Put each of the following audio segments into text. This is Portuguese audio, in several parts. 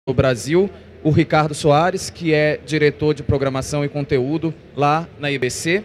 do Brasil, o Ricardo Soares, que é diretor de programação e conteúdo lá na IBC,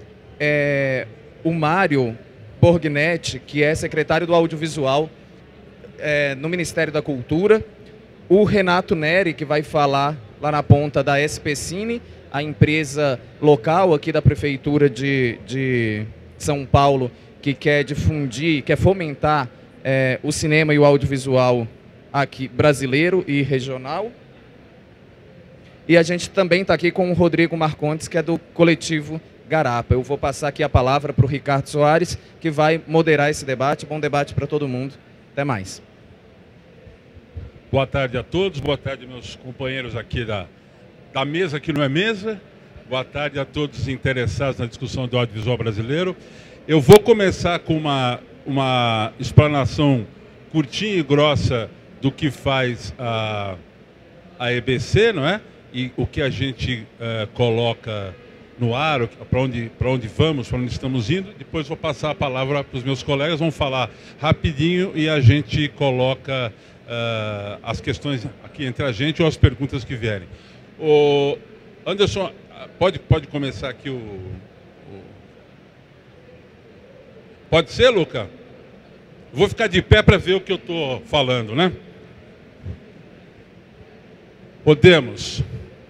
o Mário Borgnetti, que é secretário do audiovisual no Ministério da Cultura, o Renato Neri, que vai falar lá na ponta da SP Cine, a empresa local aqui da Prefeitura de São Paulo, que quer difundir, quer fomentar o cinema e o audiovisual aqui brasileiro e regional. E a gente também está aqui com o Rodrigo Marcondes, que é do coletivo Garapa. Eu vou passar aqui a palavra para o Ricardo Soares, que vai moderar esse debate. Bom debate para todo mundo. Até mais. Boa tarde a todos, boa tarde meus companheiros aqui da mesa, que não é mesa. Boa tarde a todos interessados na discussão do audiovisual brasileiro. Eu vou começar com uma explanação curtinha e grossa do que faz a EBC, não é? E o que a gente coloca no ar, para onde vamos, para onde estamos indo. Depois vou passar a palavra para os meus colegas, vão falar rapidinho e a gente coloca as questões aqui entre a gente ou as perguntas que vierem. O Anderson, pode começar aqui Pode ser, Luca? Vou ficar de pé para ver o que eu estou falando, né? Podemos.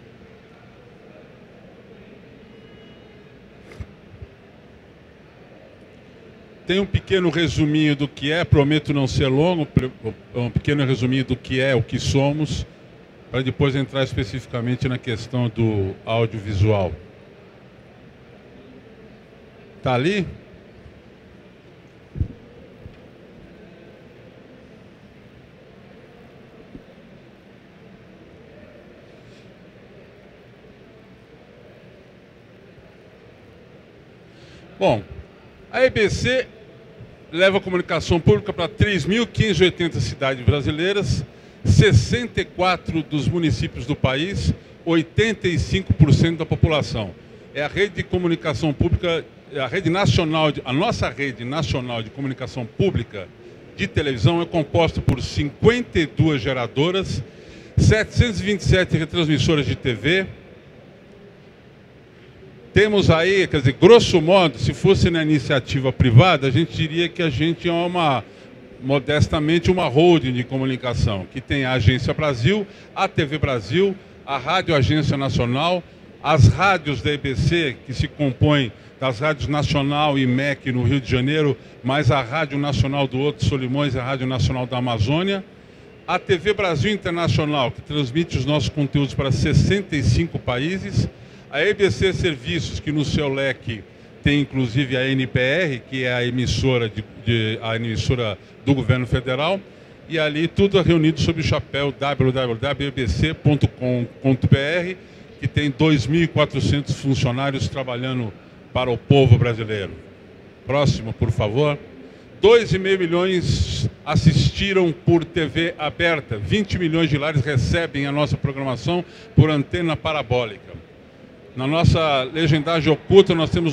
Tem um pequeno resuminho do que é, prometo não ser longo, um pequeno resuminho do que é, o que somos, para depois entrar especificamente na questão do audiovisual. Está ali? Bom, a EBC leva a comunicação pública para 3.580 cidades brasileiras, 64 dos municípios do país, 85% da população. É a rede de comunicação pública, a nossa rede nacional de comunicação pública de televisão é composta por 52 geradoras, 727 retransmissoras de TV. Temos aí, quer dizer, grosso modo, se fosse na iniciativa privada, a gente diria que a gente é modestamente uma holding de comunicação, que tem a Agência Brasil, a TV Brasil, a Rádio Agência Nacional, as rádios da EBC, que se compõem das rádios Nacional e MEC no Rio de Janeiro, mais a Rádio Nacional do Outro Solimões e a Rádio Nacional da Amazônia, a TV Brasil Internacional, que transmite os nossos conteúdos para 65 países, a EBC Serviços, que no seu leque tem inclusive a NPR, que é a emissora do governo federal, e ali tudo reunido sob o chapéu www.ebc.com.br, que tem 2.400 funcionários trabalhando para o povo brasileiro. Próximo, por favor. 2,5 milhões assistiram por TV aberta, 20 milhões de lares recebem a nossa programação por antena parabólica. Na nossa legendagem oculta, nós temos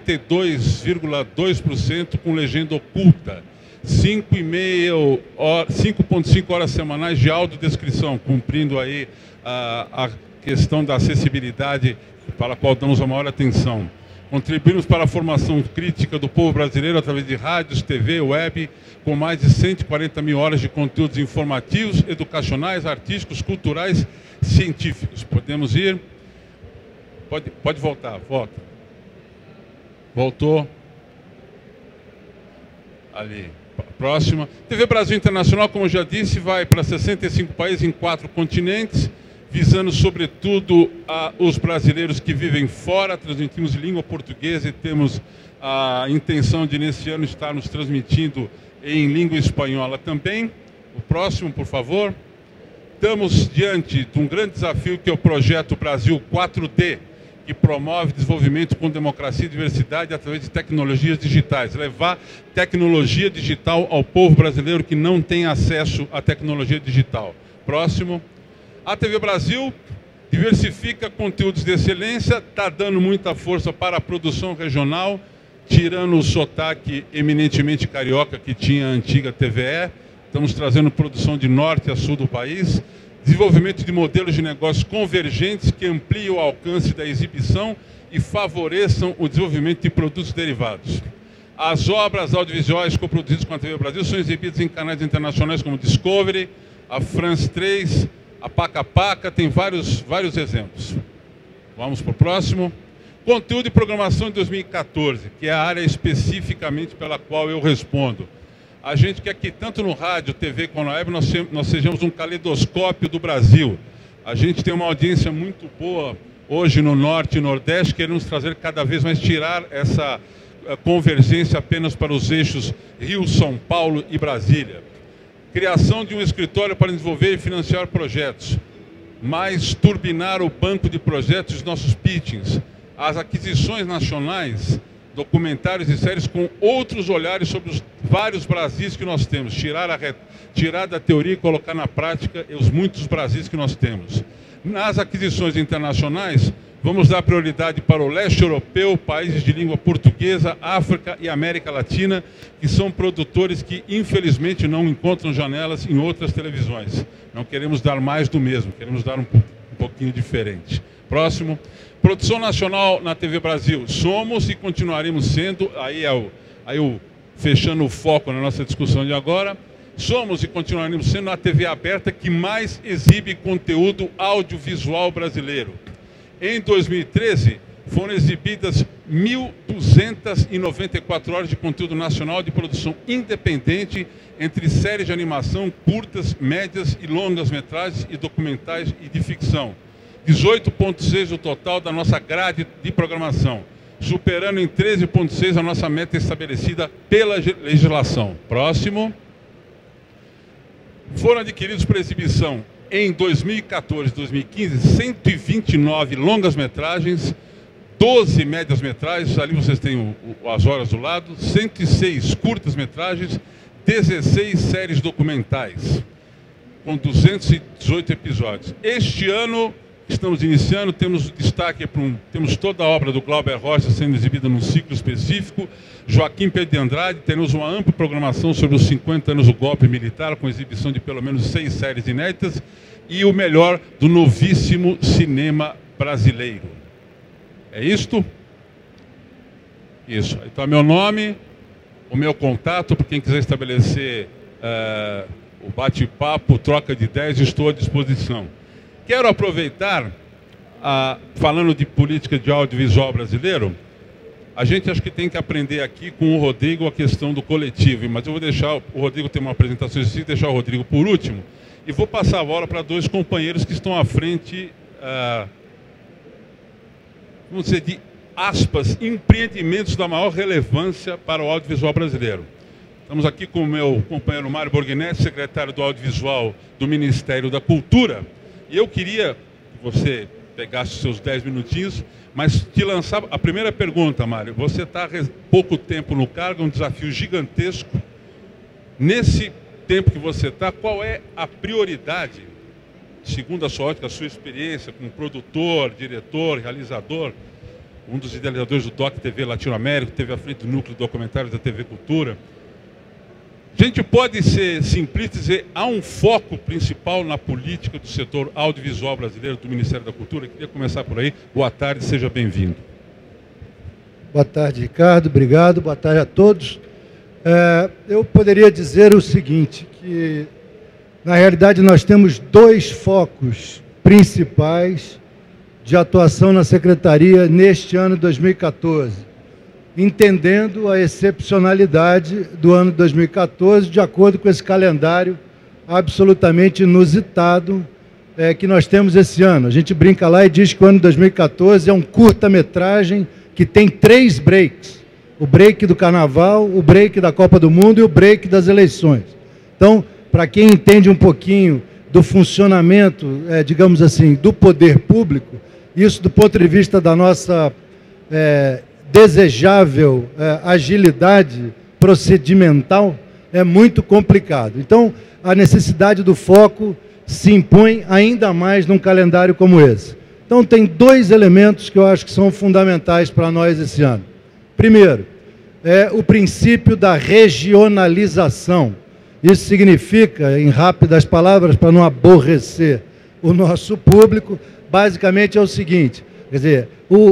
92,2% com legenda oculta. 5,5 horas semanais de audiodescrição, cumprindo aí a questão da acessibilidade para a qual damos a maior atenção. Contribuímos para a formação crítica do povo brasileiro através de rádios, TV, web, com mais de 140 mil horas de conteúdos informativos, educacionais, artísticos, culturais, científicos. Podemos ir... Pode voltar, volta. Voltou. Ali. Próxima. TV Brasil Internacional, como eu já disse, vai para 65 países em 4 continentes, visando sobretudo os brasileiros que vivem fora. Transmitimos em língua portuguesa e temos a intenção de, nesse ano, estarmos transmitindo em língua espanhola também. O próximo, por favor. Estamos diante de um grande desafio, que é o projeto Brasil 4D, que promove desenvolvimento com democracia e diversidade através de tecnologias digitais. Levar tecnologia digital ao povo brasileiro que não tem acesso à tecnologia digital. Próximo. A TV Brasil diversifica conteúdos de excelência, está dando muita força para a produção regional, tirando o sotaque eminentemente carioca que tinha a antiga TVE. Estamos trazendo produção de norte a sul do país. desenvolvimento de modelos de negócios convergentes que ampliem o alcance da exibição e favoreçam o desenvolvimento de produtos derivados. As obras audiovisuais coproduzidas com a TV Brasil são exibidas em canais internacionais como Discovery, a France 3, a Paca Paca, tem vários exemplos. Vamos para o próximo. Conteúdo e programação de 2014, que é a área especificamente pela qual eu respondo. A gente quer que, tanto no rádio, TV como na web, nós sejamos um caleidoscópio do Brasil. A gente tem uma audiência muito boa hoje no Norte e Nordeste, queremos trazer cada vez mais, tirar essa convergência apenas para os eixos Rio, São Paulo e Brasília. Criação de um escritório para desenvolver e financiar projetos. Mais turbinar o banco de projetos dos nossos pitchings. As aquisições nacionais, documentários e séries com outros olhares sobre os vários Brasis que nós temos. Tirar da teoria e colocar na prática os muitos Brasis que nós temos. Nas aquisições internacionais, vamos dar prioridade para o leste europeu, países de língua portuguesa, África e América Latina, que são produtores que, infelizmente, não encontram janelas em outras televisões. Não queremos dar mais do mesmo, queremos dar um pouquinho diferente. Próximo. Produção nacional na TV Brasil. Somos e continuaremos sendo, fechando o foco na nossa discussão de agora, somos e continuaremos sendo a TV aberta que mais exibe conteúdo audiovisual brasileiro. Em 2013, foram exibidas 1.294 horas de conteúdo nacional de produção independente, entre séries de animação, curtas, médias e longas metragens e documentais e de ficção. 18,6 o total da nossa grade de programação, superando em 13,6 a nossa meta estabelecida pela legislação. Próximo. Foram adquiridos por exibição em 2014 e 2015 129 longas-metragens, 12 médias-metragens, ali vocês têm as horas do lado, 106 curtas-metragens, 16 séries documentais, com 218 episódios. Este ano, estamos iniciando, temos destaque temos toda a obra do Glauber Rocha sendo exibida num ciclo específico, Joaquim Pedro de Andrade, teremos uma ampla programação sobre os 50 anos do golpe militar, com exibição de pelo menos 6 séries inéditas, e o melhor do novíssimo cinema brasileiro. É isto? Isso. Então, meu nome, o meu contato, para quem quiser estabelecer o bate-papo, troca de ideias, estou à disposição. Quero aproveitar, falando de política de audiovisual brasileiro, a gente acho que tem que aprender aqui com o Rodrigo a questão do coletivo, mas eu vou deixar, o Rodrigo tem uma apresentação específica, deixar o Rodrigo por último, e vou passar a bola para dois companheiros que estão à frente, vamos dizer, de aspas, empreendimentos da maior relevância para o audiovisual brasileiro. Estamos aqui com o meu companheiro Mário Borghinetti, secretário do Audiovisual do Ministério da Cultura. E eu queria que você pegasse os seus 10 minutinhos, mas te lançar a primeira pergunta, Mário. Você está há pouco tempo no cargo, é um desafio gigantesco. Nesse tempo que você está, qual é a prioridade, segundo a sua ótica, a sua experiência como produtor, diretor, realizador, um dos idealizadores do DOC TV Latinoamérica, teve à frente do núcleo de documentários da TV Cultura? A gente pode ser simplista e dizer, há um foco principal na política do setor audiovisual brasileiro, do Ministério da Cultura. Eu queria começar por aí. Boa tarde, seja bem-vindo. Boa tarde, Ricardo. Obrigado. Boa tarde a todos. Eu poderia dizer o seguinte, que na realidade nós temos dois focos principais de atuação na Secretaria neste ano de 2014. Entendendo a excepcionalidade do ano de 2014, de acordo com esse calendário absolutamente inusitado que nós temos esse ano. A gente brinca lá e diz que o ano de 2014 é um curta-metragem que tem 3 breaks. O break do Carnaval, o break da Copa do Mundo e o break das eleições. Então, para quem entende um pouquinho do funcionamento, digamos assim, do poder público, isso do ponto de vista da nossa desejável agilidade procedimental é muito complicado. Então, a necessidade do foco se impõe ainda mais num calendário como esse. Então, tem 2 elementos que eu acho que são fundamentais para nós esse ano. Primeiro, o princípio da regionalização. Isso significa, em rápidas palavras, para não aborrecer o nosso público, basicamente é o seguinte, quer dizer,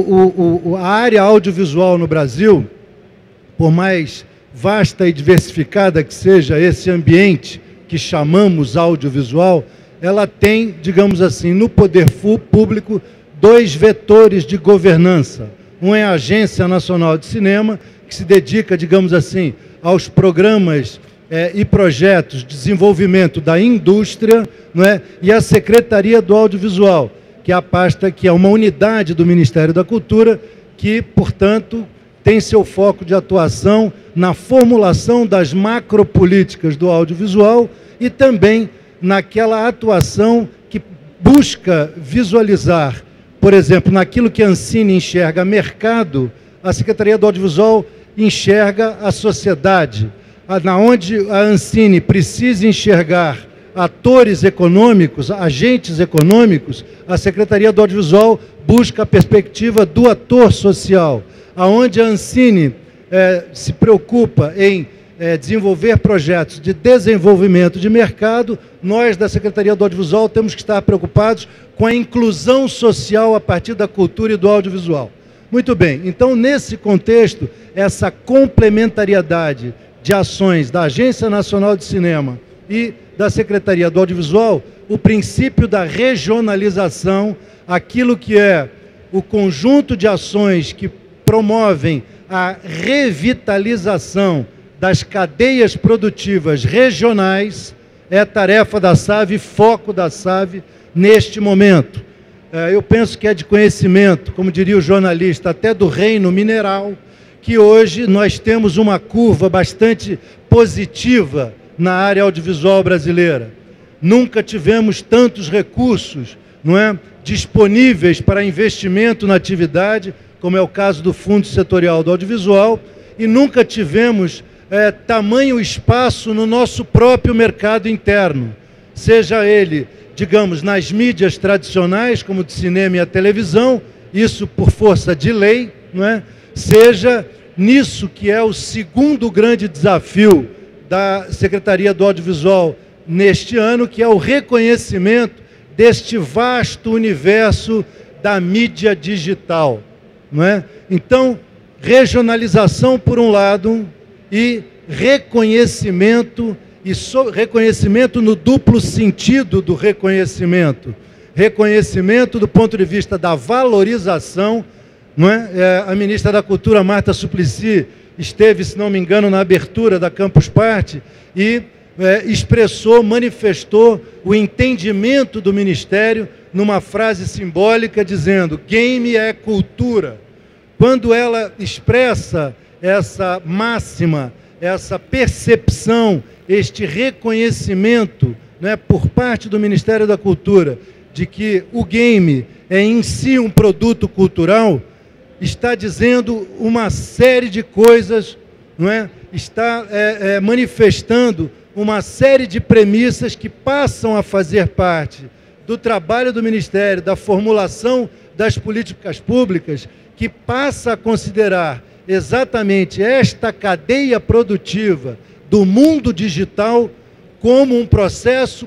a área audiovisual no Brasil, por mais vasta e diversificada que seja esse ambiente que chamamos audiovisual, ela tem, digamos assim, no poder público, dois vetores de governança. Um é a Agência Nacional de Cinema, que se dedica, digamos assim, aos programas e projetos de desenvolvimento da indústria, não é? E a Secretaria do Audiovisual, que é a pasta, que é uma unidade do Ministério da Cultura, que, portanto, tem seu foco de atuação na formulação das macropolíticas do audiovisual e também naquela atuação que busca visualizar, por exemplo, naquilo que a Ancine enxerga mercado, a Secretaria do Audiovisual enxerga a sociedade. Na onde a Ancine precisa enxergar atores econômicos, agentes econômicos, a Secretaria do Audiovisual busca a perspectiva do ator social. Aonde a Ancine se preocupa em desenvolver projetos de desenvolvimento de mercado, nós da Secretaria do Audiovisual temos que estar preocupados com a inclusão social a partir da cultura e do audiovisual. Muito bem, então nesse contexto, essa complementariedade de ações da Agência Nacional de Cinema e da Secretaria do Audiovisual, o princípio da regionalização, aquilo que é o conjunto de ações que promovem a revitalização das cadeias produtivas regionais, é tarefa da SAV, foco da SAV neste momento. Eu penso que é de conhecimento, como diria o jornalista, até do reino mineral, que hoje nós temos uma curva bastante positiva na área audiovisual brasileira. Nunca tivemos tantos recursos, não é, disponíveis para investimento na atividade, como é o caso do Fundo Setorial do Audiovisual, e nunca tivemos tamanho espaço no nosso próprio mercado interno, seja ele, digamos, nas mídias tradicionais, como o de cinema e a televisão, isso por força de lei, não é? Seja nisso que é o segundo grande desafio da Secretaria do Audiovisual neste ano, que é o reconhecimento deste vasto universo da mídia digital, não é? Então, regionalização por um lado e reconhecimento, reconhecimento no duplo sentido do reconhecimento. Reconhecimento do ponto de vista da valorização, não é? A ministra da Cultura, Marta Suplicy, esteve, se não me engano, na abertura da Campus Party e expressou, manifestou o entendimento do Ministério numa frase simbólica dizendo: game é cultura. Quando ela expressa essa máxima, essa percepção, este reconhecimento, né, por parte do Ministério da Cultura, de que o game é em si um produto cultural, está dizendo uma série de coisas, não é? Está manifestando uma série de premissas que passam a fazer parte do trabalho do Ministério, da formulação das políticas públicas, que passa a considerar exatamente esta cadeia produtiva do mundo digital como um processo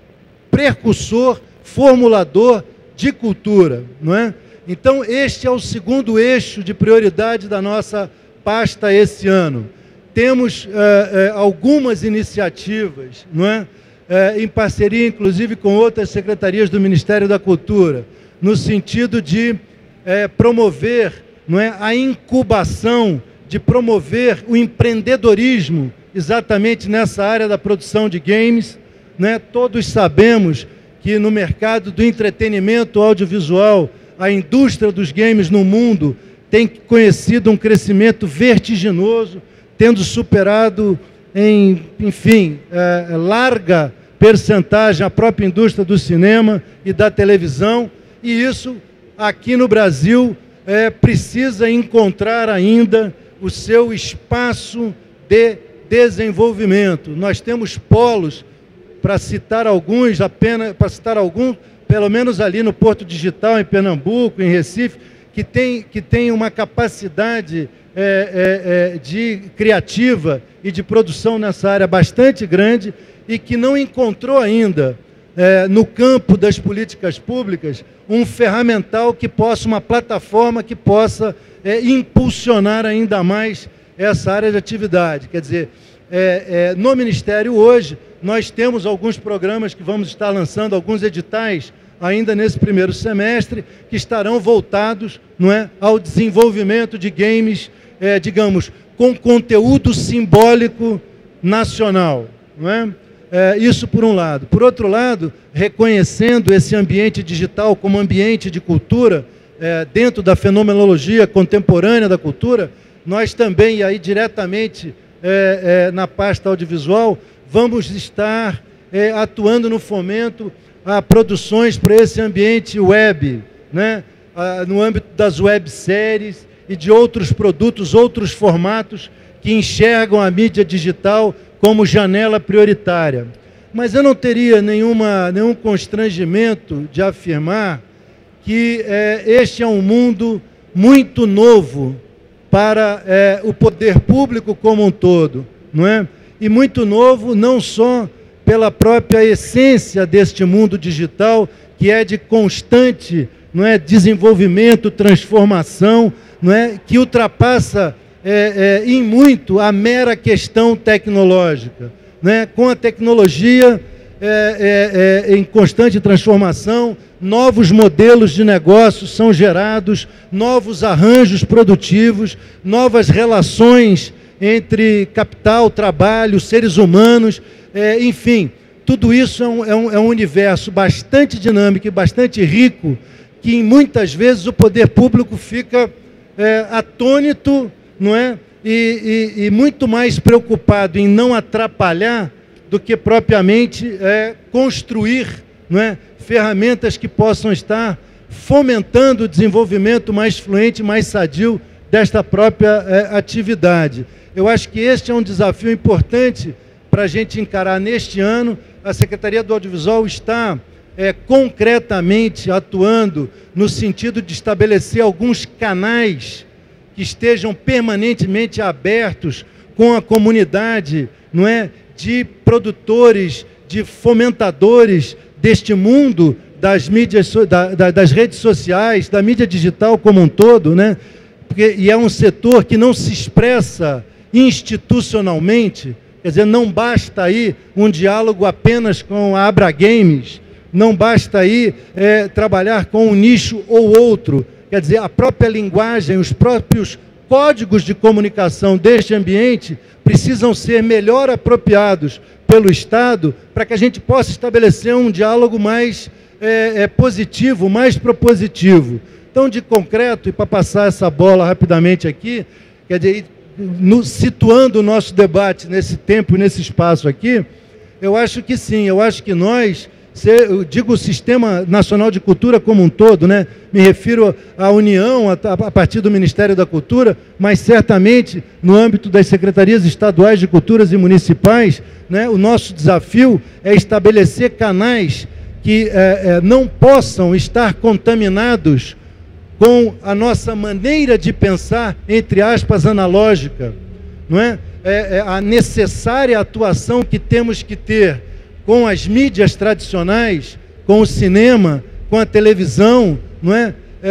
precursor, formulador de cultura, não é? Então, este é o segundo eixo de prioridade da nossa pasta esse ano. Temos algumas iniciativas, não é? Em parceria, inclusive, com outras secretarias do Ministério da Cultura, no sentido de promover, não é, a incubação, de promover o empreendedorismo exatamente nessa área da produção de games, né? Todos sabemos que no mercado do entretenimento audiovisual, a indústria dos games no mundo tem conhecido um crescimento vertiginoso, tendo superado enfim, larga percentagem a própria indústria do cinema e da televisão, e isso aqui no Brasil precisa encontrar ainda o seu espaço de desenvolvimento. Nós temos polos, para citar alguns, pelo menos ali no Porto Digital, em Pernambuco, em Recife, que tem uma capacidade de criativa e de produção nessa área bastante grande e que não encontrou ainda no campo das políticas públicas, um ferramental que possa, uma plataforma que possa impulsionar ainda mais essa área de atividade. Quer dizer, no Ministério hoje, nós temos alguns programas que vamos estar lançando, alguns editais, ainda nesse primeiro semestre, que estarão voltados, não é, ao desenvolvimento de games, digamos, com conteúdo simbólico nacional. Não é? Isso por um lado. Por outro lado, reconhecendo esse ambiente digital como ambiente de cultura, dentro da fenomenologia contemporânea da cultura, nós também, e aí diretamente na pasta audiovisual, vamos estar atuando no fomento a produções para esse ambiente web, né? No âmbito das webséries e de outros produtos, outros formatos que enxergam a mídia digital como janela prioritária. Mas eu não teria nenhum constrangimento de afirmar que este é um mundo muito novo para o poder público como um todo, não é? E muito novo não só pela própria essência deste mundo digital, que é de constante, não é, desenvolvimento, transformação, não é, que ultrapassa em muito a mera questão tecnológica, né? Com a tecnologia em constante transformação, novos modelos de negócios são gerados, novos arranjos produtivos, novas relações entre capital, trabalho, seres humanos, enfim, tudo isso é um universo bastante dinâmico e bastante rico, que muitas vezes o poder público fica atônito, não é? E muito mais preocupado em não atrapalhar do que propriamente construir, não é, ferramentas que possam estar fomentando o desenvolvimento mais fluente, mais sadio desta própria atividade. Eu acho que este é um desafio importante para a gente encarar neste ano. A Secretaria do Audiovisual está concretamente atuando no sentido de estabelecer alguns canais que estejam permanentemente abertos com a comunidade, não é, de produtores, de fomentadores deste mundo das mídias, das redes sociais, da mídia digital como um todo, né? E é um setor que não se expressa institucionalmente, quer dizer, não basta aí um diálogo apenas com a Abra Games, não basta aí trabalhar com um nicho ou outro, quer dizer, a própria linguagem, os próprios códigos de comunicação deste ambiente precisam ser melhor apropriados pelo Estado para que a gente possa estabelecer um diálogo mais positivo, mais propositivo. Então, de concreto, e para passar essa bola rapidamente aqui, quer dizer, situando o nosso debate nesse tempo e nesse espaço aqui, eu acho que sim, eu acho que nós, eu digo o Sistema Nacional de Cultura como um todo, né? Me refiro à União, a partir do Ministério da Cultura, mas certamente no âmbito das secretarias estaduais de culturas e municipais, né? O nosso desafio é estabelecer canais que não possam estar contaminados com a nossa maneira de pensar, entre aspas, analógica, não é? A necessária atuação que temos que ter com as mídias tradicionais, com o cinema, com a televisão, não é?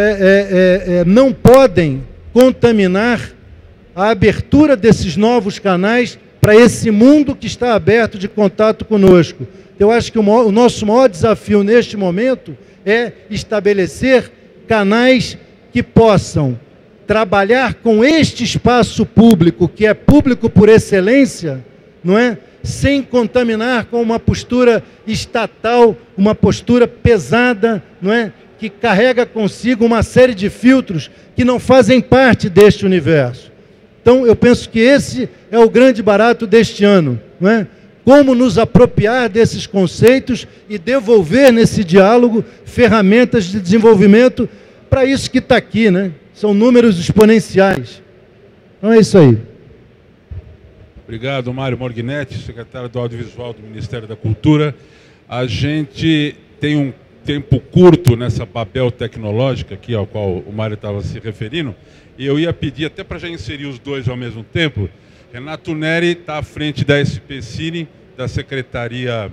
Não podem contaminar a abertura desses novos canais para esse mundo que está aberto de contato conosco. Eu acho que o nosso maior desafio neste momento é estabelecer canais que possam trabalhar com este espaço público, que é público por excelência, não é? Sem contaminar com uma postura estatal, uma postura pesada, não é? Que carrega consigo uma série de filtros que não fazem parte deste universo. Então, eu penso que esse é o grande barato deste ano, não é? Como nos apropriar desses conceitos e devolver nesse diálogo ferramentas de desenvolvimento para isso que está aqui, né? São números exponenciais. Então é isso aí. Obrigado, Mário Morgnetti, secretário do Audiovisual do Ministério da Cultura. A gente tem um tempo curto nessa Babel tecnológica aqui, ao qual o Mário estava se referindo, e eu ia pedir, até para já inserir os dois ao mesmo tempo, Renato Neri está à frente da SP Cine, da Secretaria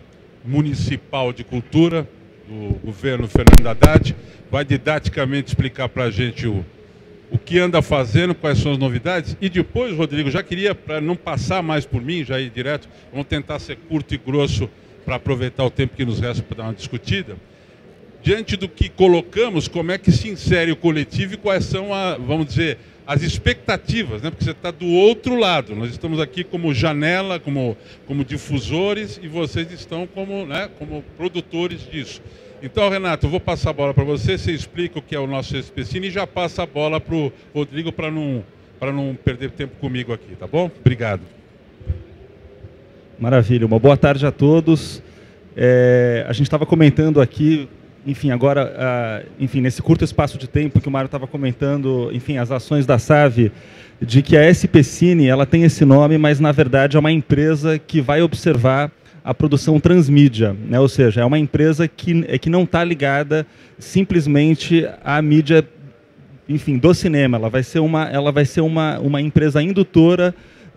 Municipal de Cultura, do governo Fernando Haddad, vai didaticamente explicar para a gente o que anda fazendo, quais são as novidades. E depois, Rodrigo, já queria, para não passar mais por mim, já ir direto, vamos tentar ser curto e grosso para aproveitar o tempo que nos resta para dar uma discutida. Diante do que colocamos, como é que se insere o coletivo e quais são, vamos dizer, as expectativas, né? Porque você está do outro lado. Nós estamos aqui como janela, como difusores, e vocês estão como, né, como produtores disso. Então, Renato, eu vou passar a bola para você explica o que é o nosso SPCine e já passa a bola para o Rodrigo para não perder tempo comigo aqui, tá bom? Obrigado. Maravilha, uma boa tarde a todos. A gente estava comentando aqui, enfim, agora, enfim, nesse curto espaço de tempo que o Mário estava comentando, enfim, as ações da SAVE, de que a SPCine, ela tem esse nome, mas na verdade é uma empresa que vai observar a produção transmídia, né? Ou seja, é uma empresa que não está ligada simplesmente à mídia, enfim, do cinema. Ela vai ser uma empresa indutora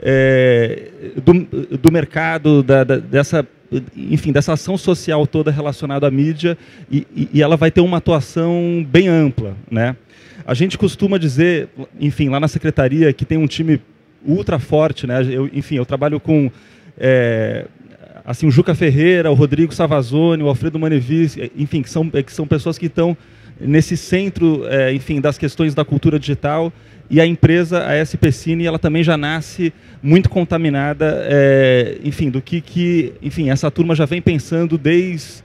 do mercado, dessa ação social toda relacionada à mídia, e ela vai ter uma atuação bem ampla, né? A gente costuma dizer, enfim, lá na secretaria, que tem um time ultra forte, né? Eu trabalho com assim, o Juca Ferreira, o Rodrigo Savazone, o Alfredo Manevis, enfim, que são pessoas que estão nesse centro, enfim, das questões da cultura digital. E a empresa, a SPCine, ela também já nasce muito contaminada, enfim, do que enfim, essa turma já vem pensando desde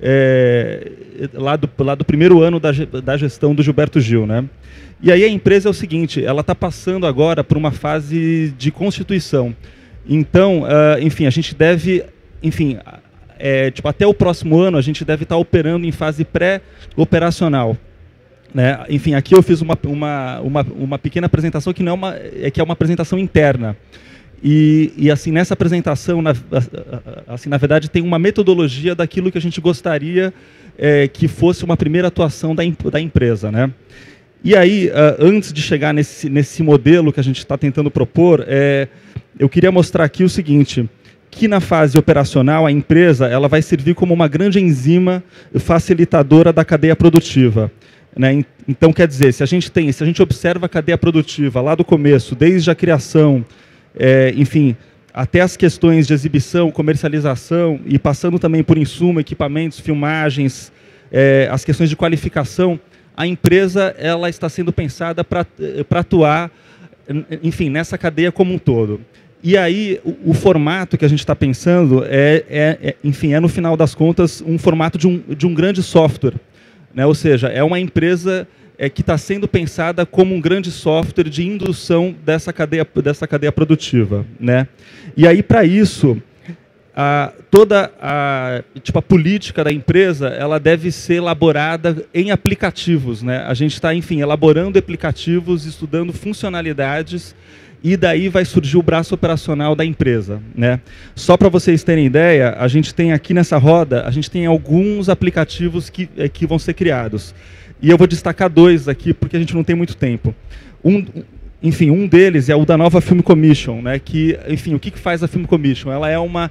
lá do primeiro ano da gestão do Gilberto Gil, né? E aí a empresa é o seguinte, ela está passando agora por uma fase de constituição. Então, enfim, a gente deve, enfim, tipo, até o próximo ano a gente deve estar operando em fase pré-operacional. Né? Enfim, aqui eu fiz uma pequena apresentação que não é uma apresentação interna. E assim, nessa apresentação, assim, na verdade, tem uma metodologia daquilo que a gente gostaria que fosse uma primeira atuação da empresa, né? E aí, antes de chegar nesse modelo que a gente está tentando propor, eu queria mostrar aqui o seguinte, que na fase operacional a empresa ela vai servir como uma grande enzima facilitadora da cadeia produtiva. Né? Então, quer dizer, se a gente observa a cadeia produtiva lá do começo, desde a criação, enfim, até as questões de exibição, comercialização, e passando também por insumo, equipamentos, filmagens, as questões de qualificação, a empresa ela está sendo pensada para atuar, enfim, nessa cadeia como um todo. E aí, o formato que a gente está pensando enfim, no final das contas, um formato de um grande software. Né? Ou seja, é uma empresa que está sendo pensada como um grande software de indução dessa cadeia produtiva. Né? E aí, para isso, toda a política da empresa ela deve ser elaborada em aplicativos. Né? A gente está, enfim, elaborando aplicativos, estudando funcionalidades, e daí vai surgir o braço operacional da empresa. Né? Só para vocês terem ideia, a gente tem aqui nessa roda, a gente tem alguns aplicativos que vão ser criados. E eu vou destacar dois aqui, porque a gente não tem muito tempo. Enfim, um deles é o da nova Film Commission, né? Que, enfim, o que faz a Film Commission? Ela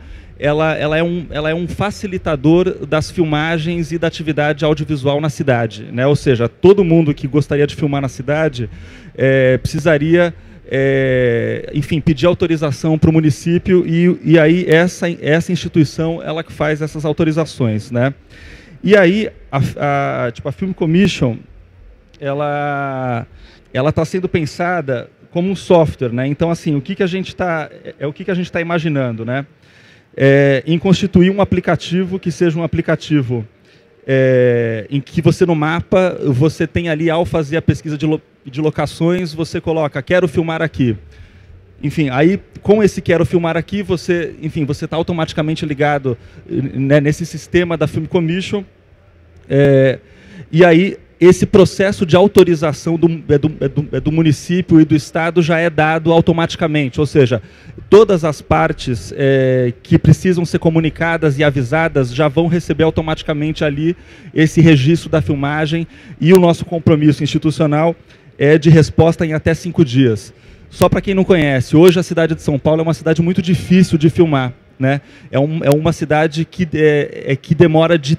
é um facilitador das filmagens e da atividade audiovisual na cidade. Né? Ou seja, todo mundo que gostaria de filmar na cidade precisaria enfim, pedir autorização para o município e aí essa instituição ela que faz essas autorizações, né? E aí a Film Commission ela está sendo pensada como um software, né? Então assim, o que a gente está imaginando, né? Em constituir um aplicativo que seja um aplicativo em que você no mapa, você tem ali, ao fazer a pesquisa de locações, você coloca, quero filmar aqui. Enfim, aí com esse quero filmar aqui, você está automaticamente ligado, né, nesse sistema da Film Commission, e aí esse processo de autorização do município e do estado já é dado automaticamente, ou seja, todas as partes que precisam ser comunicadas e avisadas já vão receber automaticamente ali esse registro da filmagem, e o nosso compromisso institucional é de resposta em até 5 dias. Só para quem não conhece, hoje a cidade de São Paulo é uma cidade muito difícil de filmar. né? É uma cidade que demora de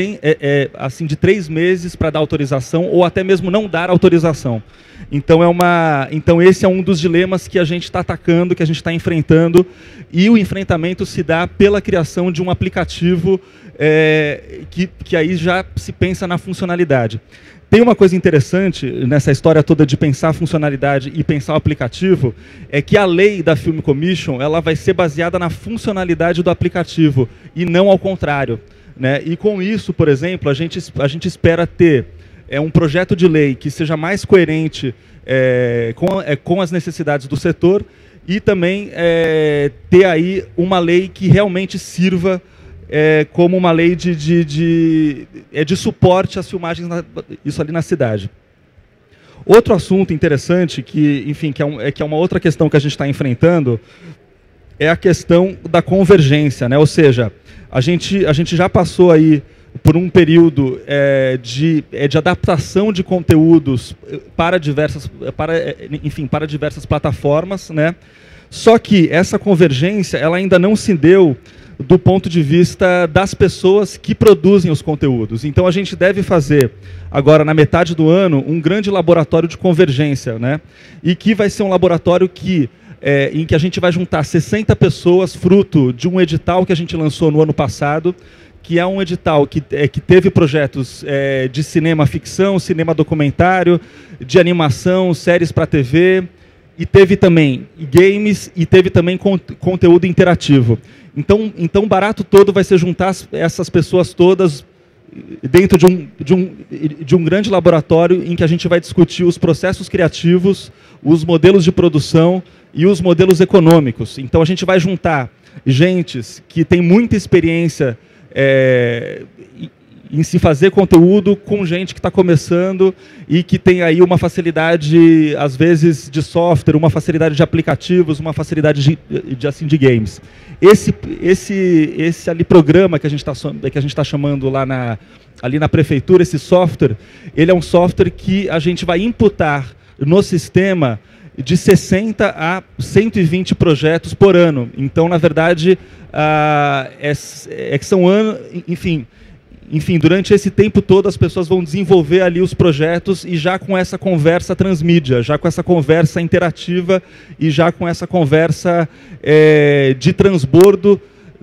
3 meses para dar autorização ou até mesmo não dar autorização. Então esse é um dos dilemas que a gente está atacando, que a gente está enfrentando, e o enfrentamento se dá pela criação de um aplicativo que aí já se pensa na funcionalidade. Tem uma coisa interessante nessa história toda de pensar a funcionalidade e pensar o aplicativo, é que a lei da Film Commission ela vai ser baseada na funcionalidade do aplicativo e não ao contrário, né? E com isso, por exemplo, a gente espera ter um projeto de lei que seja mais coerente com as necessidades do setor e também ter aí uma lei que realmente sirva como uma lei de suporte às filmagens, isso ali na cidade. Outro assunto interessante, que é uma outra questão que a gente está enfrentando, é a questão da convergência, né? Ou seja, a gente já passou aí por um período de adaptação de conteúdos para diversas plataformas, né? Só que essa convergência ela ainda não se deu do ponto de vista das pessoas que produzem os conteúdos. Então a gente deve fazer, agora na metade do ano, um grande laboratório de convergência, né? E que vai ser um laboratório em que a gente vai juntar 60 pessoas, fruto de um edital que a gente lançou no ano passado, que é um edital que teve projetos de cinema ficção, cinema documentário, de animação, séries para TV, e teve também games e teve também conteúdo interativo. Então o barato todo vai ser juntar essas pessoas todas dentro de um grande laboratório em que a gente vai discutir os processos criativos, os modelos de produção e os modelos econômicos. Então a gente vai juntar gentes que têm muita experiência em se fazer conteúdo com gente que está começando e que tem aí uma facilidade, às vezes, de software, uma facilidade de aplicativos, uma facilidade de games. Esse ali programa que a gente está chamando ali na prefeitura, esse software, ele é um software que a gente vai imputar no sistema de 60 a 120 projetos por ano. Então, na verdade, que são anos, enfim, durante esse tempo todo as pessoas vão desenvolver ali os projetos e já com essa conversa transmídia, já com essa conversa interativa e já com essa conversa de transbordo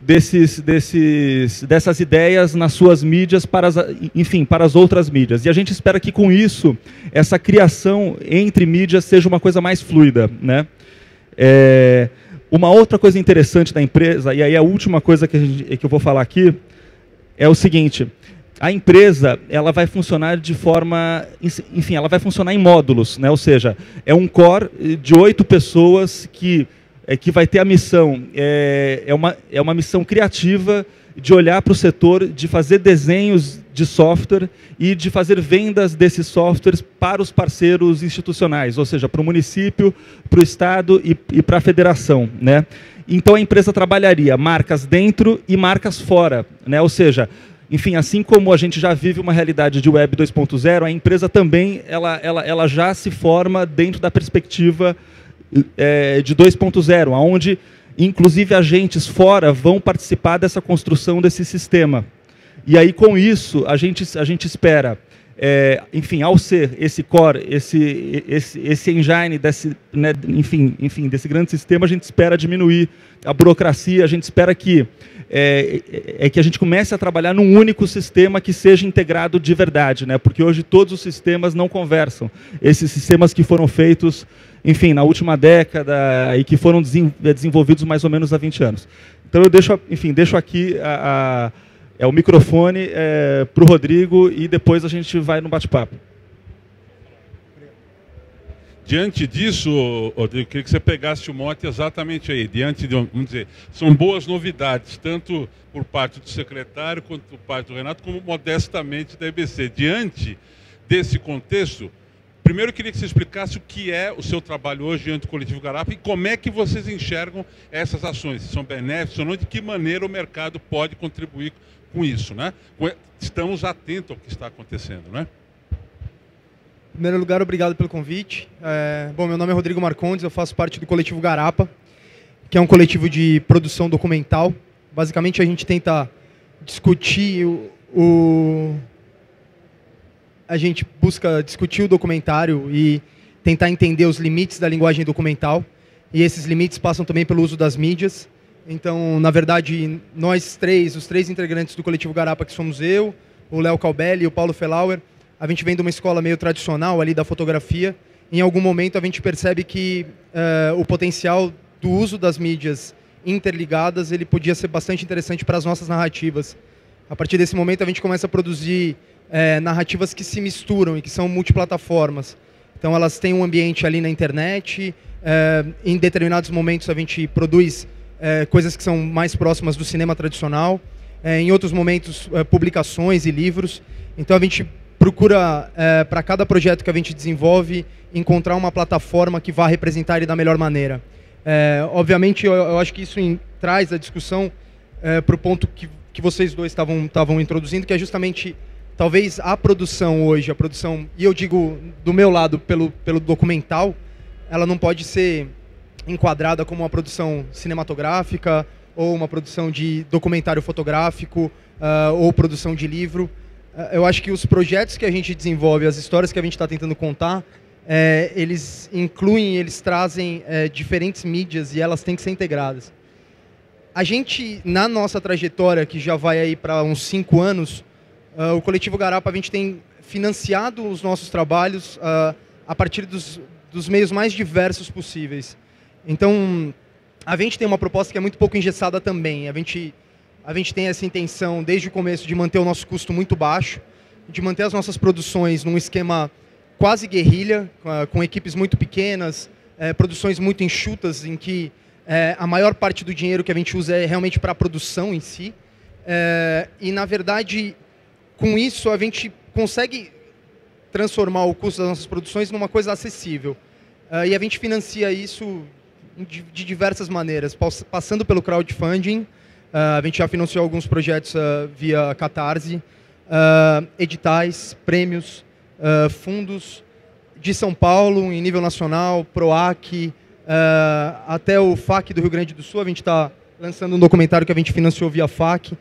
dessas ideias nas suas mídias para as outras mídias. E a gente espera que com isso, essa criação entre mídias seja uma coisa mais fluida, né? Uma outra coisa interessante da empresa, e aí a última coisa que eu vou falar aqui, é o seguinte: a empresa ela vai funcionar de forma, ela vai funcionar em módulos, né? Ou seja, é um core de 8 pessoas que vai ter a missão, é uma missão criativa de olhar para o setor, de fazer desenhos de software e de fazer vendas desses softwares para os parceiros institucionais, ou seja, para o município, para o estado e para a federação, né? Então a empresa trabalharia marcas dentro e marcas fora, né? Ou seja, assim como a gente já vive uma realidade de Web 2.0, a empresa também ela já se forma dentro da perspectiva de 2.0, onde inclusive agentes fora vão participar dessa construção desse sistema. E aí com isso a gente espera, ao ser esse core, esse engine desse, né, desse grande sistema, a gente espera diminuir a burocracia, a gente espera que a gente comece a trabalhar num único sistema que seja integrado de verdade, né? Porque hoje todos os sistemas não conversam. Esses sistemas que foram feitos, na última década e que foram desenvolvidos mais ou menos há 20 anos. Então eu deixo aqui o microfone para o Rodrigo e depois a gente vai no bate-papo. Diante disso, Rodrigo, queria que você pegasse o mote exatamente aí, diante de, vamos dizer, são boas novidades, tanto por parte do secretário, quanto por parte do Renato, como modestamente da EBC. Diante desse contexto, primeiro eu queria que você explicasse o que é o seu trabalho hoje diante do Coletivo Garapa e como é que vocês enxergam essas ações, se são benéficas ou não, de que maneira o mercado pode contribuir com isso, né? Estamos atentos ao que está acontecendo, né? Em primeiro lugar, obrigado pelo convite. Bom, meu nome é Rodrigo Marcondes, eu faço parte do Coletivo Garapa. que é um coletivo de produção documental. Basicamente, a gente tenta discutir a gente busca discutir o documentário e tentar entender os limites da linguagem documental. E esses limites passam também pelo uso das mídias. Então, na verdade, os três integrantes do coletivo Garapa, que somos eu, o Léo Calbelli e o Paulo Felauer, a gente vem de uma escola meio tradicional ali da fotografia. Em algum momento, a gente percebe que o potencial do uso das mídias interligadas ele podia ser bastante interessante para as nossas narrativas. A partir desse momento, a gente começa a produzir narrativas que se misturam e que são multiplataformas. Então, elas têm um ambiente ali na internet. Em determinados momentos, a gente produz coisas que são mais próximas do cinema tradicional. Em outros momentos, publicações e livros. Então, a gente procura, para cada projeto que a gente desenvolve, encontrar uma plataforma que vá representar ele da melhor maneira. Obviamente, eu acho que isso traz a discussão para o ponto que vocês dois estavam introduzindo, que é justamente, talvez, a produção hoje, e eu digo do meu lado, pelo documental, ela não pode ser enquadrada como uma produção cinematográfica, ou uma produção de documentário fotográfico, ou produção de livro. Eu acho que os projetos que a gente desenvolve, as histórias que a gente está tentando contar, eles trazem diferentes mídias e elas têm que ser integradas. A gente, na nossa trajetória, que já vai aí para uns 5 anos, o Coletivo Garapa, a gente tem financiado os nossos trabalhos a partir dos meios mais diversos possíveis. Então, a gente tem uma proposta que é muito pouco engessada também. A gente tem essa intenção, desde o começo, de manter o nosso custo muito baixo, de manter as nossas produções num esquema quase guerrilha, com equipes muito pequenas, produções muito enxutas, em que a maior parte do dinheiro que a gente usa é realmente para a produção em si. E, na verdade, com isso, a gente consegue transformar o custo das nossas produções numa coisa acessível. E a gente financia isso de diversas maneiras, passando pelo crowdfunding. A gente já financiou alguns projetos via Catarse, editais, prêmios, fundos de São Paulo, em nível nacional, PROAC, até o FAC do Rio Grande do Sul. A gente está lançando um documentário que a gente financiou via FAC.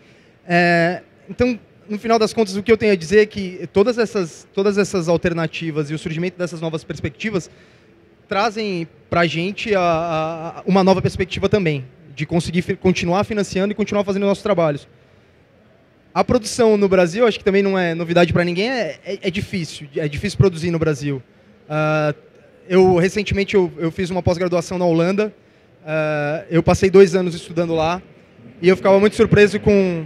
Então, no final das contas, o que eu tenho a dizer é que todas essas alternativas e o surgimento dessas novas perspectivas trazem para a gente uma nova perspectiva também, de conseguir continuar financiando e continuar fazendo nossos trabalhos. A produção no Brasil, acho que também não é novidade para ninguém, é difícil produzir no Brasil. Recentemente eu fiz uma pós-graduação na Holanda, eu passei 2 anos estudando lá, e eu ficava muito surpreso com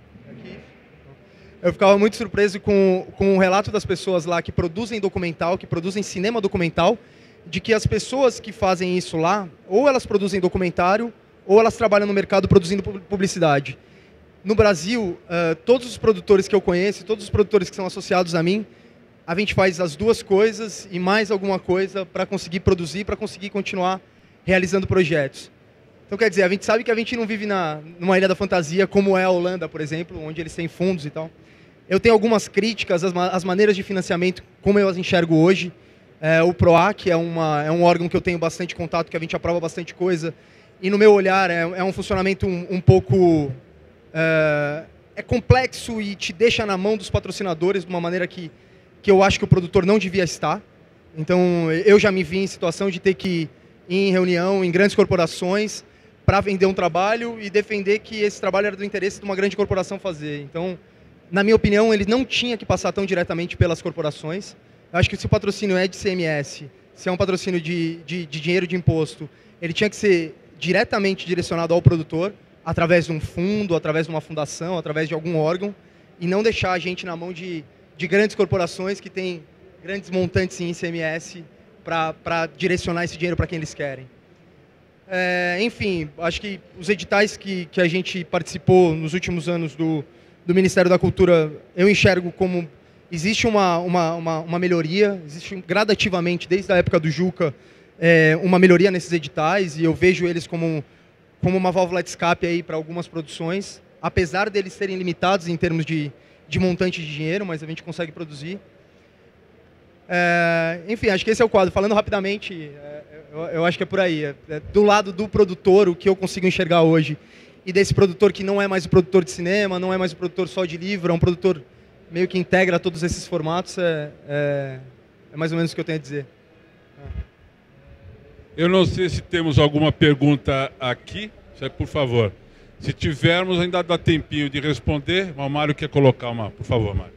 o relato das pessoas lá que produzem documental, que produzem cinema documental, de que as pessoas que fazem isso lá, ou elas produzem documentário, ou elas trabalham no mercado produzindo publicidade. No Brasil, todos os produtores que eu conheço, todos os produtores que são associados a mim, a gente faz as duas coisas e mais alguma coisa para conseguir produzir, para conseguir continuar realizando projetos. Então, quer dizer, a gente sabe que a gente não vive numa ilha da fantasia, como é a Holanda, por exemplo, onde eles têm fundos e tal. Eu tenho algumas críticas às maneiras de financiamento, como eu as enxergo hoje. O PROAC é um órgão que eu tenho bastante contato, que a gente aprova bastante coisa. E, no meu olhar, é um funcionamento um pouco... é complexo e te deixa na mão dos patrocinadores de uma maneira que eu acho que o produtor não devia estar. Então, eu já me vi em situação de ter que ir em reunião em grandes corporações para vender um trabalho e defender que esse trabalho era do interesse de uma grande corporação fazer. Então, na minha opinião, ele não tinha que passar tão diretamente pelas corporações. Eu acho que se o patrocínio é de CMS, se é um patrocínio de dinheiro de imposto, ele tinha que ser diretamente direcionado ao produtor, através de um fundo, através de uma fundação, através de algum órgão, e não deixar a gente na mão de grandes corporações que têm grandes montantes em ICMS para direcionar esse dinheiro para quem eles querem. Enfim, acho que os editais que a gente participou nos últimos anos do Ministério da Cultura, eu enxergo como existe uma melhoria, existe gradativamente, desde a época do Juca, uma melhoria nesses editais, e eu vejo eles como uma válvula de escape aí para algumas produções, apesar deles serem limitados em termos de montante de dinheiro, mas a gente consegue produzir. Enfim, acho que esse é o quadro. Falando rapidamente, eu acho que é por aí. Do lado do produtor, o que eu consigo enxergar hoje, e desse produtor que não é mais o produtor de cinema, não é mais o produtor só de livro, é um produtor meio que integra todos esses formatos, é mais ou menos o que eu tenho a dizer. Eu não sei se temos alguma pergunta aqui, por favor. Se tivermos, ainda dá tempinho de responder. O Mário quer colocar uma, por favor, Mário.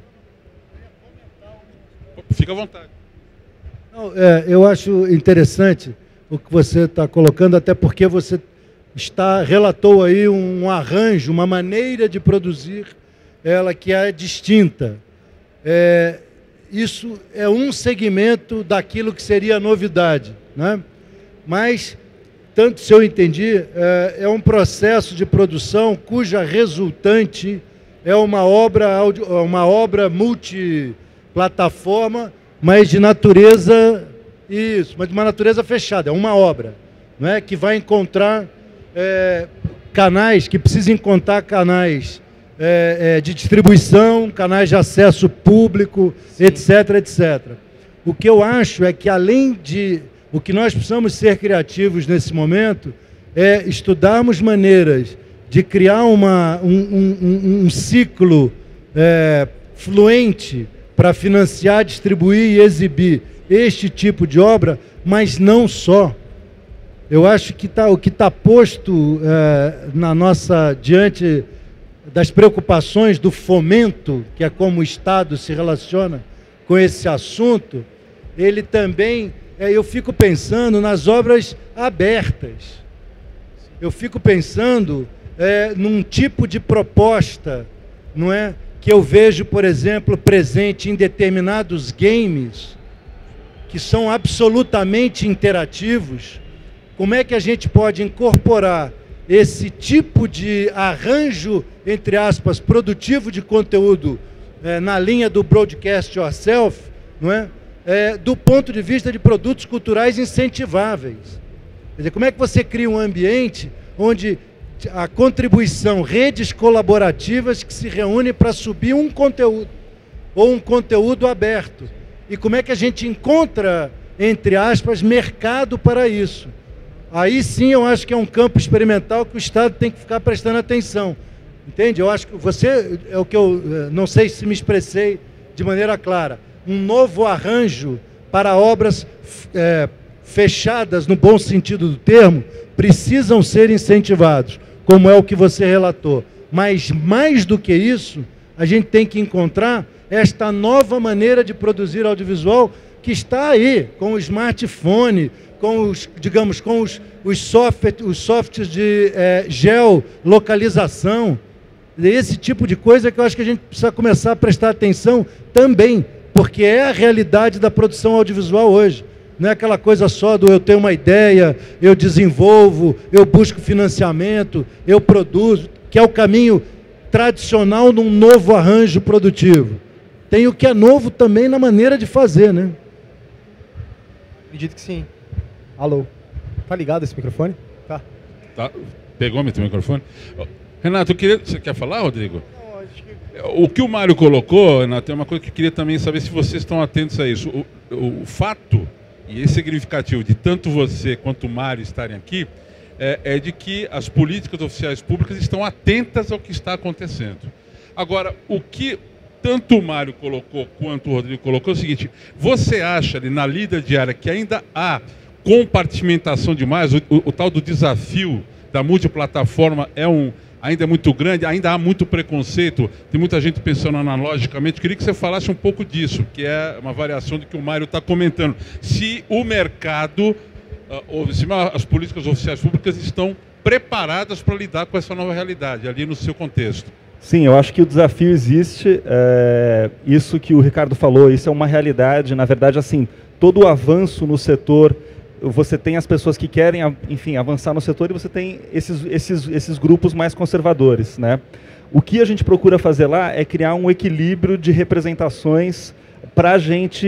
Fica à vontade. Não, eu acho interessante o que você está colocando, até porque você relatou aí um arranjo, uma maneira de produzir ela que é distinta. Isso é um segmento daquilo que seria a novidade, né? Mas, tanto se eu entendi, é um processo de produção cuja resultante é uma obra multiplataforma, mas de natureza, mas de uma natureza fechada, é uma obra, não é? Que vai encontrar canais, que precisa encontrar canais de distribuição, canais de acesso público, etc, etc. O que eu acho é que, além de... O que nós precisamos ser criativos nesse momento é estudarmos maneiras de criar um ciclo fluente para financiar, distribuir e exibir este tipo de obra, mas não só. Eu acho que o que está posto diante das preocupações do fomento, que é como o Estado se relaciona com esse assunto, ele também... eu fico pensando nas obras abertas. Eu fico pensando num tipo de proposta, não é? Que eu vejo, por exemplo, presente em determinados games, que são absolutamente interativos. Como é que a gente pode incorporar esse tipo de arranjo, entre aspas, produtivo de conteúdo na linha do broadcast yourself, não é? Do ponto de vista de produtos culturais incentiváveis. Quer dizer, como é que você cria um ambiente onde a contribuição, redes colaborativas que se reúnem para subir um conteúdo, ou um conteúdo aberto. E como é que a gente encontra, entre aspas, mercado para isso? Aí sim eu acho que é um campo experimental que o Estado tem que ficar prestando atenção. Entende? Eu acho que você, é o que eu não sei se me expressei de maneira clara, um novo arranjo para obras fechadas, no bom sentido do termo, precisam ser incentivados, como é o que você relatou. Mas, mais do que isso, a gente tem que encontrar esta nova maneira de produzir audiovisual que está aí, com o smartphone, com os, digamos, com os softwares de geolocalização, esse tipo de coisa que eu acho que a gente precisa começar a prestar atenção também, porque é a realidade da produção audiovisual hoje. Não é aquela coisa só do eu tenho uma ideia, eu desenvolvo, eu busco financiamento, eu produzo, que é o caminho tradicional num novo arranjo produtivo. Tem o que é novo também na maneira de fazer, né? Acredito que sim. Alô? Tá ligado esse microfone? Tá. Pegou meu microfone? Renato, você quer falar, Rodrigo? Não, acho que... O que o Mário colocou, Renato, é uma coisa que eu queria também saber se vocês estão atentos a isso. O fato, e esse significativo de tanto você quanto o Mário estarem aqui, é de que as políticas oficiais públicas estão atentas ao que está acontecendo. Agora, o que tanto o Mário colocou quanto o Rodrigo colocou é o seguinte: você acha ali na lida diária que ainda há compartimentação demais, o tal do desafio da multiplataforma ainda é muito grande, ainda há muito preconceito, tem muita gente pensando analogicamente. Queria que você falasse um pouco disso, que é uma variação do que o Mário está comentando. Se o mercado, se as políticas oficiais públicas estão preparadas para lidar com essa nova realidade, ali no seu contexto. Sim, eu acho que o desafio existe, isso que o Ricardo falou, isso é uma realidade. Na verdade, assim, todo o avanço no setor, você tem as pessoas que querem, enfim, avançar no setor, e você tem esses grupos mais conservadores, né? O que a gente procura fazer lá é criar um equilíbrio de representações para a gente,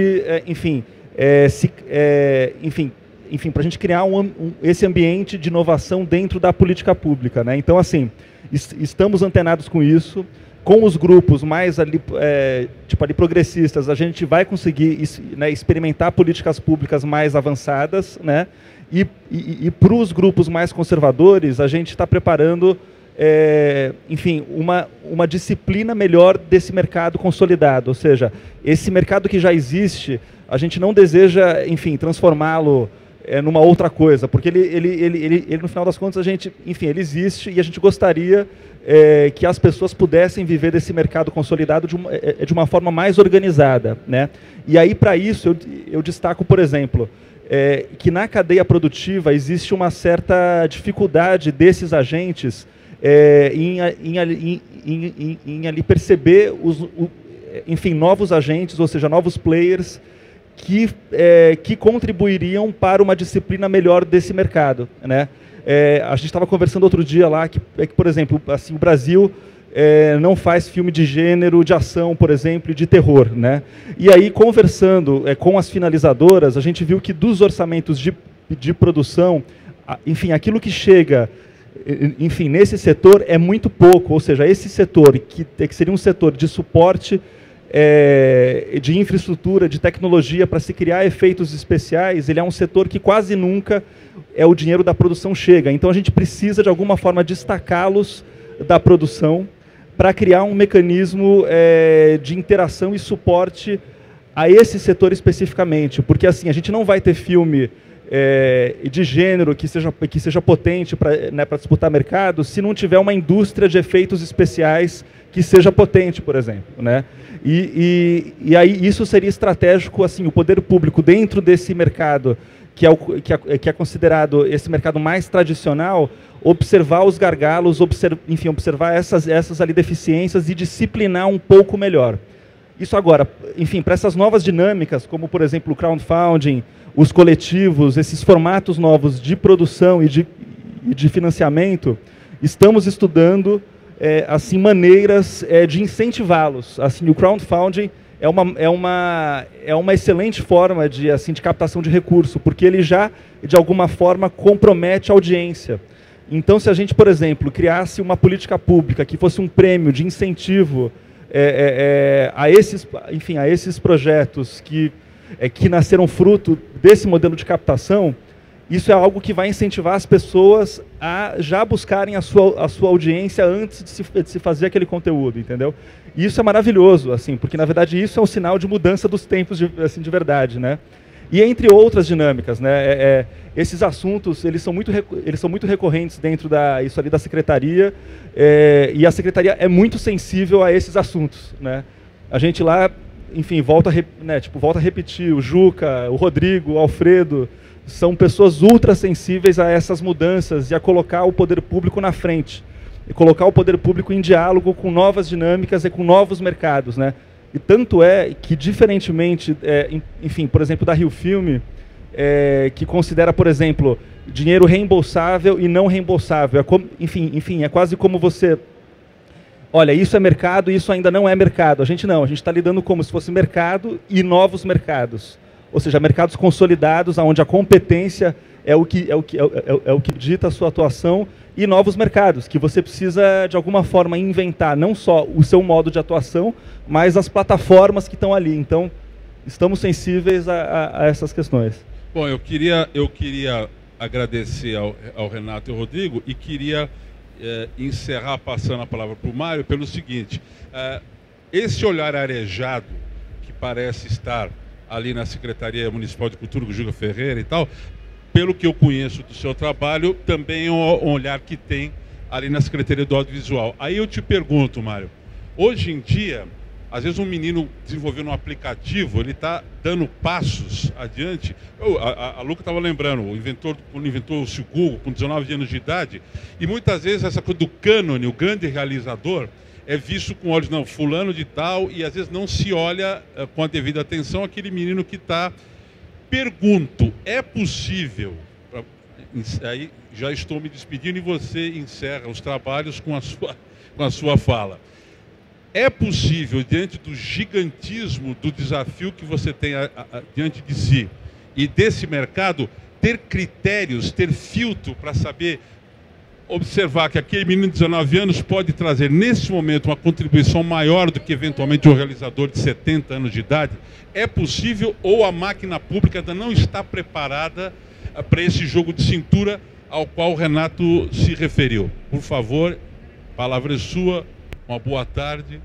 para a gente criar esse ambiente de inovação dentro da política pública, né? Então, assim, estamos antenados com isso, com os grupos mais ali, tipo ali progressistas, a gente vai conseguir, né, experimentar políticas públicas mais avançadas, né? E para os grupos mais conservadores, a gente está preparando, enfim, uma disciplina melhor desse mercado consolidado. Ou seja, esse mercado que já existe, a gente não deseja, enfim, transformá-lo numa outra coisa, porque ele, no final das contas, ele existe e a gente gostaria que as pessoas pudessem viver desse mercado consolidado de uma forma mais organizada, né? E aí, para isso, eu destaco, por exemplo, que na cadeia produtiva existe uma certa dificuldade desses agentes em ali perceber enfim, novos agentes, ou seja, novos players que contribuiriam para uma disciplina melhor desse mercado, né? A gente estava conversando outro dia lá que, por exemplo, assim, o Brasil não faz filme de gênero, de ação, por exemplo, e de terror, né? E aí, conversando com as finalizadoras, a gente viu que dos orçamentos de produção, enfim, aquilo que chega, enfim, nesse setor é muito pouco, ou seja, esse setor, que seria um setor de suporte, de infraestrutura, de tecnologia para se criar efeitos especiais, ele é um setor que quase nunca o dinheiro da produção chega. Então a gente precisa de alguma forma destacá-los da produção para criar um mecanismo de interação e suporte a esse setor especificamente, porque assim a gente não vai ter filme de gênero que seja potente para disputar mercado se não tiver uma indústria de efeitos especiais que seja potente, por exemplo, né? E aí isso seria estratégico, assim, o poder público dentro desse mercado que é considerado esse mercado mais tradicional, observar os gargalos, enfim, observar essas ali deficiências e disciplinar um pouco melhor. Isso agora, enfim, para essas novas dinâmicas, como por exemplo o crowdfunding, os coletivos, esses formatos novos de produção e de financiamento, estamos estudando assim, maneiras de incentivá-los. Assim, o crowdfunding é uma excelente forma de captação de recurso, porque ele já, de alguma forma, compromete a audiência. Então, se a gente, por exemplo, criasse uma política pública que fosse um prêmio de incentivo a esses projetos que nasceram fruto desse modelo de captação, isso é algo que vai incentivar as pessoas a já buscarem a sua audiência antes de se fazer aquele conteúdo, entendeu? E isso é maravilhoso, assim, porque na verdade isso é um sinal de mudança dos tempos de verdade, né? E entre outras dinâmicas, né? Esses assuntos eles são muito recorrentes dentro da secretaria, e a secretaria é muito sensível a esses assuntos, né? A gente lá, enfim, volta a repetir, o Juca, o Rodrigo, o Alfredo, são pessoas ultra sensíveis a essas mudanças e a colocar o poder público na frente, e colocar o poder público em diálogo com novas dinâmicas e com novos mercados, né? E tanto é que, diferentemente, enfim, por exemplo, da Rio Filme, que considera, por exemplo, dinheiro reembolsável e não reembolsável. Enfim, é quase como você... Olha, isso é mercado e isso ainda não é mercado. A gente está lidando como se fosse mercado e novos mercados. Ou seja, mercados consolidados, onde a competência é o que dita a sua atuação, e novos mercados, que você precisa, de alguma forma, inventar não só o seu modo de atuação, mas as plataformas que estão ali. Então, estamos sensíveis a essas questões. Bom, eu queria agradecer ao Renato e ao Rodrigo e queria encerrar passando a palavra para o Mário pelo seguinte: esse olhar arejado que parece estar ali na Secretaria Municipal de Cultura, com o Juca Ferreira e tal, pelo que eu conheço do seu trabalho, também é um olhar que tem ali na Secretaria do Audiovisual. Aí eu te pergunto, Mário, hoje em dia, às vezes um menino desenvolvendo um aplicativo, ele está dando passos adiante. A Luca estava lembrando, quando inventou-se o Google com 19 anos de idade, e muitas vezes essa coisa do cânone, o grande realizador, é visto com olhos, não, fulano de tal, e às vezes não se olha com a devida atenção aquele menino que está... Pergunto, é possível, aí já estou me despedindo e você encerra os trabalhos com a sua fala. É possível, diante do gigantismo do desafio que você tem diante de si e desse mercado, ter critérios, ter filtro para saber observar que aquele menino de 19 anos pode trazer, nesse momento, uma contribuição maior do que, eventualmente, um realizador de 70 anos de idade? É possível ou a máquina pública ainda não está preparada para esse jogo de cintura ao qual o Renato se referiu? Por favor, a palavra é sua. Uma boa tarde.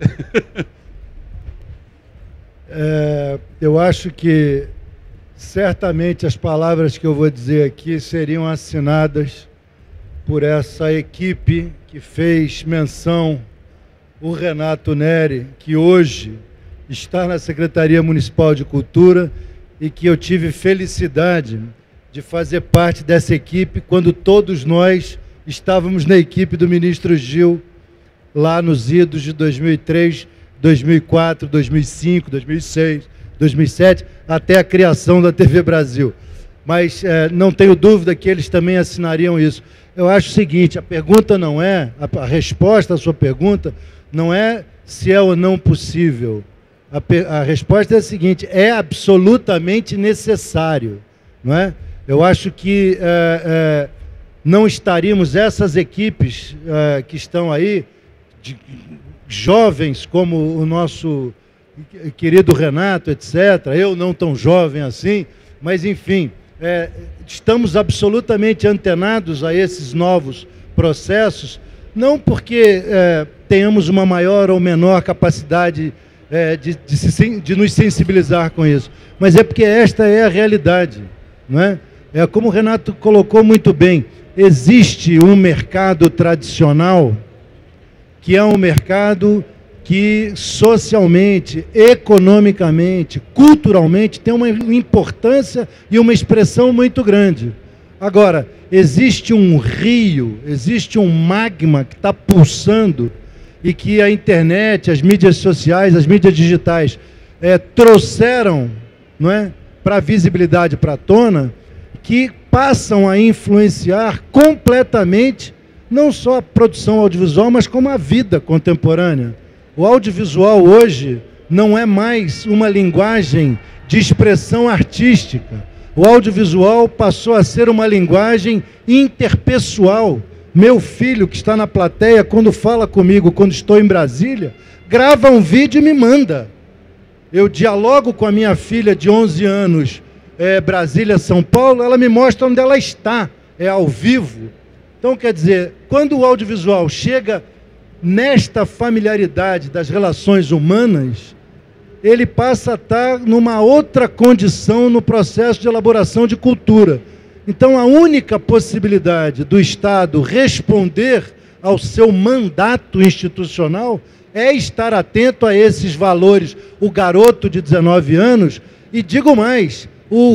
Eu acho que certamente as palavras que eu vou dizer aqui seriam assinadas por essa equipe que fez menção o Renato Neri, que hoje está na Secretaria Municipal de Cultura e que eu tive felicidade de fazer parte dessa equipe quando todos nós estávamos na equipe do ministro Gil, lá nos idos de 2003, 2004, 2005, 2006, 2007, até a criação da TV Brasil. Mas não tenho dúvida que eles também assinariam isso. Eu acho o seguinte, a pergunta não é, a resposta à sua pergunta não é se é ou não possível. A resposta é a seguinte, é absolutamente necessário, não é? Eu acho que não estaríamos, essas equipes que estão aí, de jovens como o nosso querido Renato, etc., eu não tão jovem assim, mas enfim, estamos absolutamente antenados a esses novos processos, não porque tenhamos uma maior ou menor capacidade de nos sensibilizar com isso, mas é porque esta é a realidade, não é? Como o Renato colocou muito bem, existe um mercado tradicional que é um mercado que socialmente, economicamente, culturalmente tem uma importância e uma expressão muito grande. Agora, existe um rio, existe um magma que está pulsando e que a internet, as mídias sociais, as mídias digitais trouxeram, não é, para a visibilidade, para a tona, que passam a influenciar completamente não só a produção audiovisual, mas como a vida contemporânea. O audiovisual hoje não é mais uma linguagem de expressão artística. O audiovisual passou a ser uma linguagem interpessoal. Meu filho, que está na plateia, quando fala comigo, quando estou em Brasília, grava um vídeo e me manda. Eu dialogo com a minha filha de 11 anos, Brasília, São Paulo, ela me mostra onde ela está, ao vivo. Então, quer dizer, quando o audiovisual chega nesta familiaridade das relações humanas, ele passa a estar numa outra condição no processo de elaboração de cultura. Então, a única possibilidade do Estado responder ao seu mandato institucional é estar atento a esses valores. O garoto de 19 anos, e digo mais,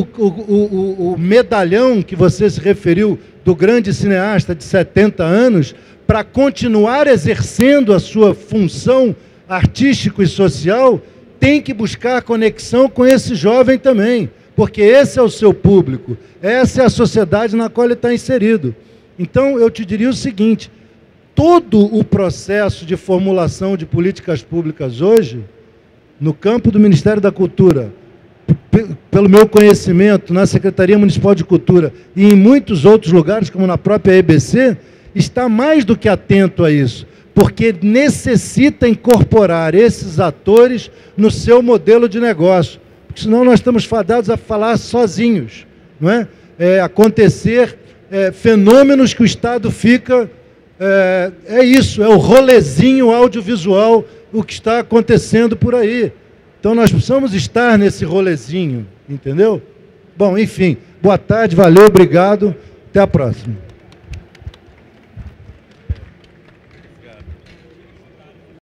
o medalhão que você se referiu, do grande cineasta de 70 anos, para continuar exercendo a sua função artística e social, tem que buscar conexão com esse jovem também, porque esse é o seu público, essa é a sociedade na qual ele está inserido. Então, eu te diria o seguinte, todo o processo de formulação de políticas públicas hoje, no campo do Ministério da Cultura, pelo meu conhecimento, na Secretaria Municipal de Cultura e em muitos outros lugares, como na própria EBC, está mais do que atento a isso, porque necessita incorporar esses atores no seu modelo de negócio, porque senão nós estamos fadados a falar sozinhos, não é? Acontecer fenômenos que o Estado fica, isso, é o rolezinho audiovisual, o que está acontecendo por aí. Então nós precisamos estar nesse rolezinho, entendeu? Bom, enfim, boa tarde, valeu, obrigado, até a próxima.